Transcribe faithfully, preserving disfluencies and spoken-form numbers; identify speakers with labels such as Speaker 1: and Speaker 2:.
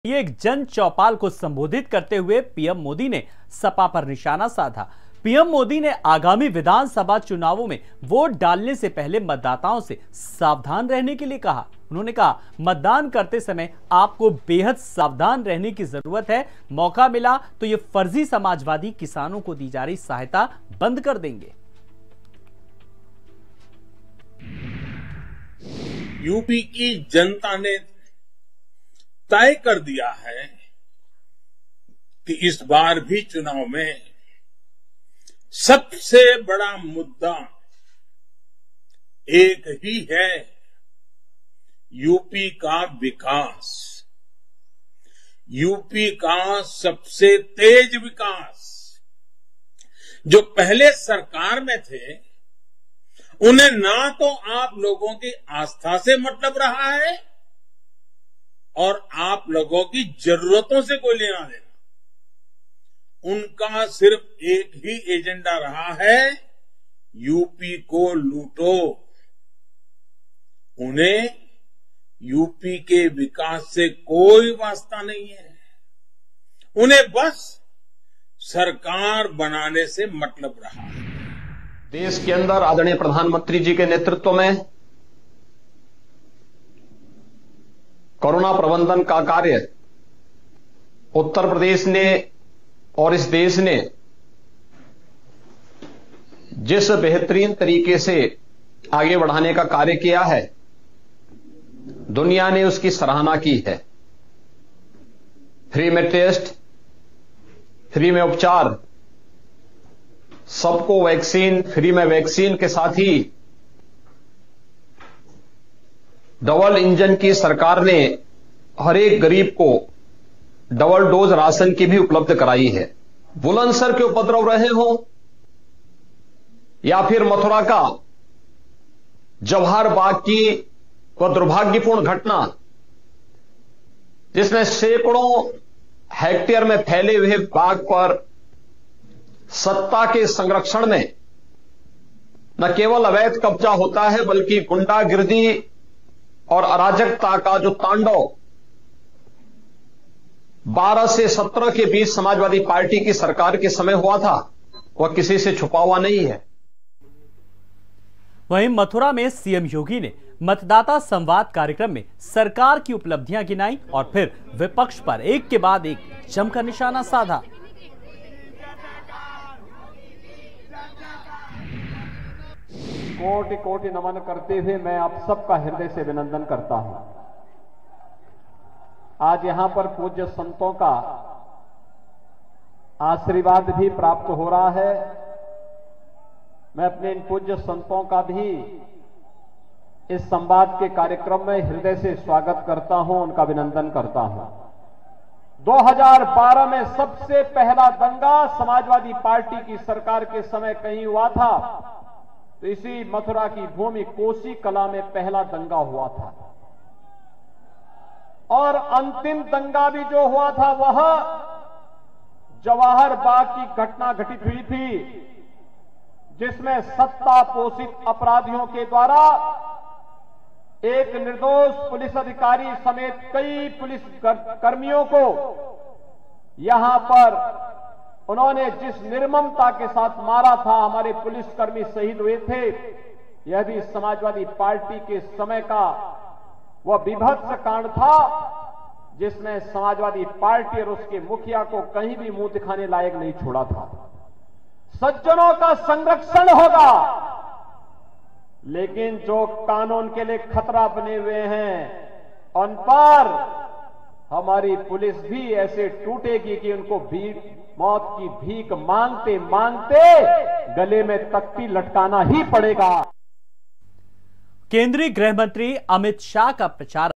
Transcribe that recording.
Speaker 1: ये एक जन चौपाल को संबोधित करते हुए पीएम मोदी ने सपा पर निशाना साधा। पीएम मोदी ने आगामी विधानसभा चुनावों में वोट डालने से पहले मतदाताओं से सावधान रहने के लिए कहा। उन्होंने कहा, मतदान करते समय आपको बेहद सावधान रहने की जरूरत है। मौका मिला तो ये फर्जी समाजवादी किसानों को दी जा रही सहायता बंद कर देंगे।
Speaker 2: यूपी की जनता ने तय कर दिया है कि इस बार भी चुनाव में सबसे बड़ा मुद्दा एक ही है, यूपी का विकास, यूपी का सबसे तेज विकास। जो पहले सरकार में थे उन्हें ना तो आप लोगों की आस्था से मतलब रहा है और आप लोगों की जरूरतों से कोई लेना देना। उनका सिर्फ एक ही एजेंडा रहा है, यूपी को लूटो। उन्हें यूपी के विकास से कोई वास्ता नहीं है। उन्हें बस सरकार बनाने से मतलब रहा है।
Speaker 3: देश के अंदर आदरणीय प्रधानमंत्री जी के नेतृत्व में कोरोना प्रबंधन का कार्य उत्तर प्रदेश ने और इस देश ने जिस बेहतरीन तरीके से आगे बढ़ाने का कार्य किया है, दुनिया ने उसकी सराहना की है। फ्री में टेस्ट, फ्री में उपचार, सबको वैक्सीन, फ्री में वैक्सीन के साथ ही डबल इंजन की सरकार ने हर एक गरीब को डबल डोज राशन की भी उपलब्ध कराई है। बुलंदशहर के उपद्रव रहे हों या फिर मथुरा का जवाहर बाग की वह दुर्भाग्यपूर्ण घटना, जिसमें सैकड़ों हेक्टेयर में फैले हुए बाग पर सत्ता के संरक्षण में न केवल अवैध कब्जा होता है बल्कि गुंडागिर्दी और अराजकता का जो तांडव बारह से सत्रह के बीच समाजवादी पार्टी की सरकार के समय हुआ था, वह किसी से छुपा हुआ नहीं है।
Speaker 1: वहीं मथुरा में सीएम योगी ने मतदाता संवाद कार्यक्रम में सरकार की उपलब्धियां गिनाई और फिर विपक्ष पर एक के बाद एक जमकर निशाना साधा।
Speaker 4: कोटि कोटि नमन करते हुए मैं आप सबका हृदय से अभिनंदन करता हूं। आज यहां पर पूज्य संतों का आशीर्वाद भी प्राप्त हो रहा है। मैं अपने इन पूज्य संतों का भी इस संवाद के कार्यक्रम में हृदय से स्वागत करता हूं, उनका अभिनंदन करता हूं। दो हज़ार बारह में सबसे पहला दंगा समाजवादी पार्टी की सरकार के समय कहीं हुआ था तो इसी मथुरा की भूमि कोसी कला में पहला दंगा हुआ था और अंतिम दंगा भी जो हुआ था वह जवाहर बाग की घटना घटित हुई थी, जिसमें सत्ता पोषित अपराधियों के द्वारा एक निर्दोष पुलिस अधिकारी समेत कई पुलिस कर्मियों को यहां पर उन्होंने जिस निर्ममता के साथ मारा था, हमारे पुलिसकर्मी शहीद हुए थे। यह भी समाजवादी पार्टी के समय का वह विभत्स कांड था जिसमें समाजवादी पार्टी और उसके मुखिया को कहीं भी मुंह दिखाने लायक नहीं छोड़ा था। सज्जनों का संरक्षण होगा, लेकिन जो कानून के लिए खतरा बने हुए हैं उन पर हमारी पुलिस भी ऐसे टूटेगी कि उनको भी मौत की भीख मांगते मांगते गले में तख्ती लटकाना ही पड़ेगा।
Speaker 1: केंद्रीय गृह मंत्री अमित शाह का प्रचार